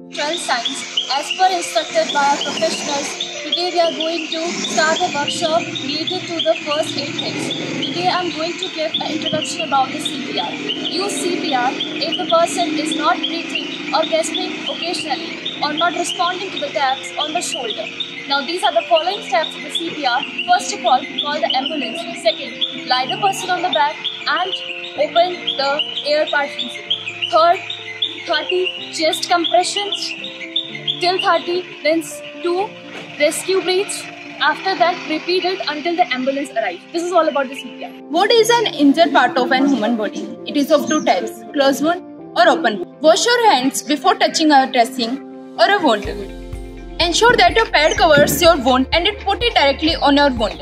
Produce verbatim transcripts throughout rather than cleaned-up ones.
twelve signs as per instructed by our professionals. Today we are going to start a workshop related to the first aid things. Today I am going to give an introduction about the C P R. Use C P R if the person is not breathing or gasping occasionally or not responding to the taps on the shoulder. Now these are the following steps of the C P R. First of all, call the ambulance. Second, lie the person on the back and open the air partition. Third, thirty chest compressions till thirty, then two rescue breaths. After that, repeat it until the ambulance arrives. This is all about the C P R. What is an injured part of an human body? It is of two types, closed wound or open wound. Wash your hands before touching a dressing or a wound. Ensure that your pad covers your wound and it put it directly on your wound.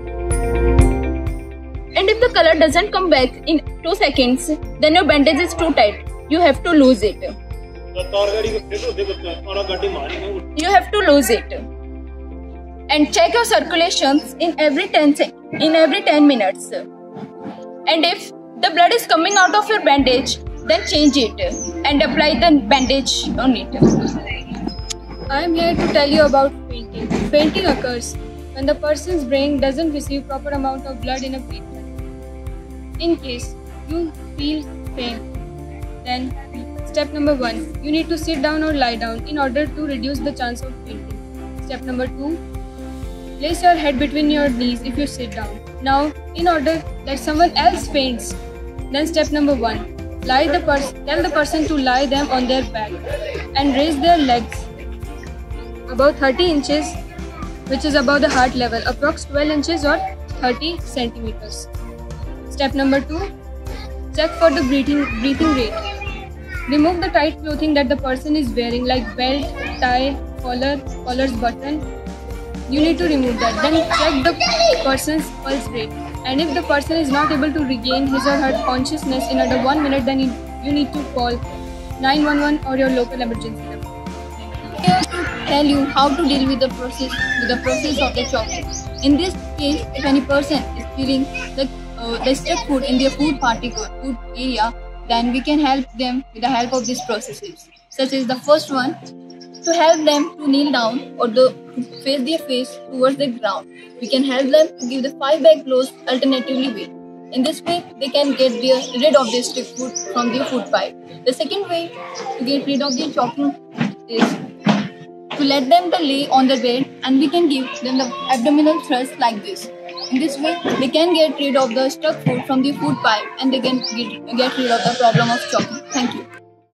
And if the color doesn't come back in two seconds, then your bandage is too tight. You have to lose it. You have to lose it. And check your circulations in every ten sec in every ten minutes. And if the blood is coming out of your bandage, then change it and apply the bandage on it. I am here to tell you about fainting. Fainting occurs when the person's brain doesn't receive proper amount of blood in a breath. In case you feel pain, then step number one, you need to sit down or lie down in order to reduce the chance of fainting. Step number two, place your head between your knees if you sit down. Now, in order that someone else faints, then step number one, lie the person, tell the person to lie them on their back and raise their legs about thirty inches, which is above the heart level, approx twelve inches or thirty centimeters. Step number two, check for the breathing, breathing rate. Remove the tight clothing that the person is wearing like belt, tie, collar, collar's button. You need to remove that. Then check the person's pulse rate. And if the person is not able to regain his or her consciousness in under one minute, then you, you need to call nine one one or your local emergency number. Here to tell you how to deal with the process with the process of the choking. In this case, if any person is feeling the uh, the stuck food in their food particle, food area, then we can help them with the help of these processes. Such as the first one, to help them to kneel down or the, to face their face towards the ground. We can help them to give the five back blows alternatively way. In this way, they can get their, rid of their stick food from their food pipe. The second way to get rid of their choking is to let them to lay on the bed and we can give them the abdominal thrust like this. In this way, they can get rid of the stuck food from the food pipe and they can get, get rid of the problem of choking. Thank you.